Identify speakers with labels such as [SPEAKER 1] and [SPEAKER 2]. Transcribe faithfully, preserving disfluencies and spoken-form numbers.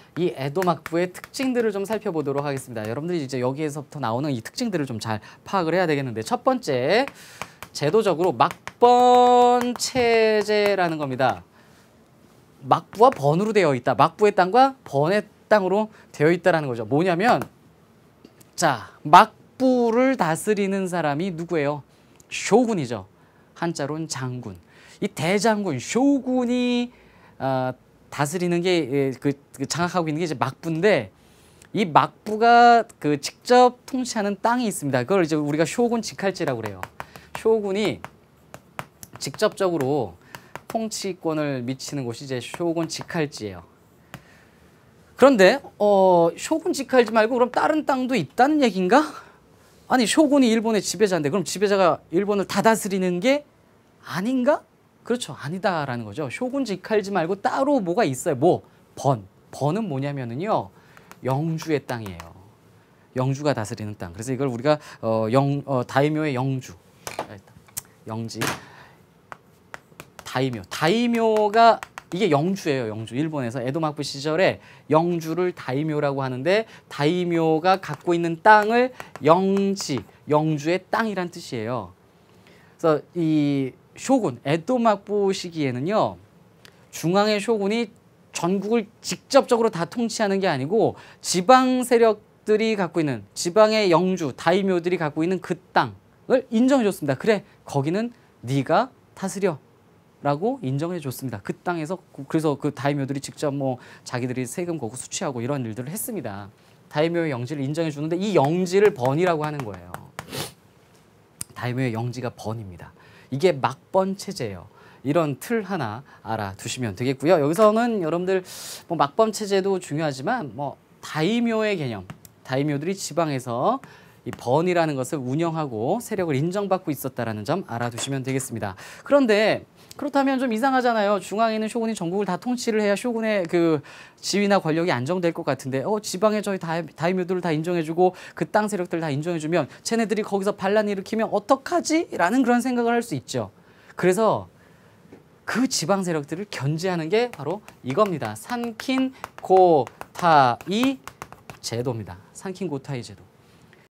[SPEAKER 1] 이 에도 막부의 특징들을 좀 살펴보도록 하겠습니다. 여러분들이 이제 여기에서부터 나오는 이 특징들을 좀 잘 파악을 해야 되겠는데, 첫 번째, 제도적으로 막번 체제라는 겁니다. 막부와 번으로 되어 있다. 막부의 땅과 번의 땅으로 되어 있다라는 거죠. 뭐냐면, 자, 막부를 다스리는 사람이 누구예요? 쇼군이죠. 한자로는 장군. 이 대장군, 쇼군이 어, 다스리는 게 그 그 장악하고 있는 게 이제 막부인데, 이 막부가 그 직접 통치하는 땅이 있습니다. 그걸 이제 우리가 쇼군 직할지라고 그래요. 쇼군이 직접적으로 통치권을 미치는 곳이 이제 쇼군 직할지예요. 그런데 어, 쇼군 직할지 말고 그럼 다른 땅도 있다는 얘기인가? 아니, 쇼군이 일본의 지배자인데 그럼 지배자가 일본을 다 다스리는 게 아닌가? 그렇죠. 아니다라는 거죠. 쇼군 직할지 말고 따로 뭐가 있어요. 뭐? 번. 번은 뭐냐면은요. 영주의 땅이에요. 영주가 다스리는 땅. 그래서 이걸 우리가 어, 영, 어, 다이묘의 영주. 영지. 다이묘. 다이묘가 이게 영주예요. 영주. 일본에서 에도 막부 시절에 영주를 다이묘라고 하는데, 다이묘가 갖고 있는 땅을 영지, 영주의 땅이란 뜻이에요. 그래서 이 쇼군, 에도 막부 시기에는요, 중앙의 쇼군이 전국을 직접적으로 다 통치하는 게 아니고 지방 세력들이 갖고 있는, 지방의 영주, 다이묘들이 갖고 있는 그 땅을 인정해 줬습니다. 그래, 거기는 네가 다스려 라고 인정해 줬습니다. 그 땅에서. 그래서 그 다이묘들이 직접 뭐 자기들이 세금 거고 수취하고 이런 일들을 했습니다. 다이묘의 영지를 인정해 주는데, 이 영지를 번이라고 하는 거예요. 다이묘의 영지가 번입니다. 이게 막번 체제예요. 이런 틀 하나 알아두시면 되겠고요. 여기서는 여러분들 뭐 막번 체제도 중요하지만 뭐 다이묘의 개념, 다이묘들이 지방에서 이 번이라는 것을 운영하고 세력을 인정받고 있었다라는 점 알아두시면 되겠습니다. 그런데 그렇다면 좀 이상하잖아요. 중앙에 있는 쇼군이 전국을 다 통치를 해야 쇼군의 그 지위나 권력이 안정될 것 같은데, 어, 지방에 저희 다이, 다이묘들을 다 인정해주고 그 땅 세력들 다 인정해주면 쟤네들이 거기서 반란 일으키면 어떡하지? 라는 그런 생각을 할 수 있죠. 그래서 그 지방 세력들을 견제하는 게 바로 이겁니다. 산킨 고타이 제도입니다. 산킨 고타이 제도.